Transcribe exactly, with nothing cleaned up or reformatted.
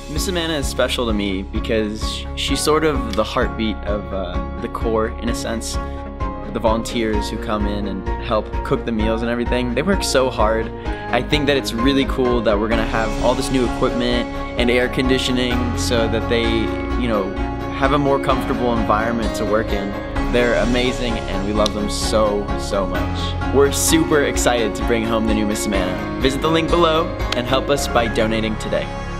Miss Amanda is special to me because she's sort of the heartbeat of uh, the Corps, in a sense. The volunteers who come in and help cook the meals and everything, they work so hard. I think that it's really cool that we're gonna have all this new equipment and air conditioning so that they, you know, have a more comfortable environment to work in. They're amazing and we love them so, so much. We're super excited to bring home the new Miss Amanda. Visit the link below and help us by donating today.